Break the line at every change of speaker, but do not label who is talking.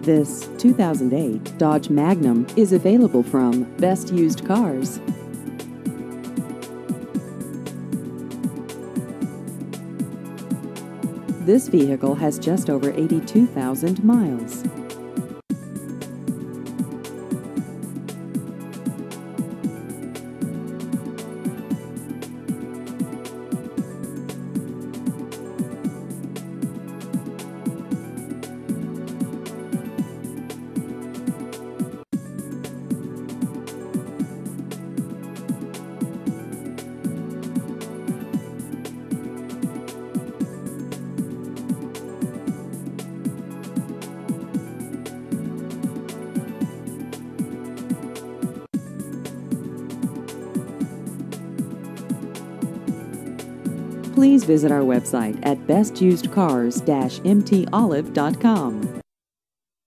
This 2008 Dodge Magnum is available from Best Used Cars. This vehicle has just over 82,000 miles. Please visit our website at bestusedcars-mtolive.com.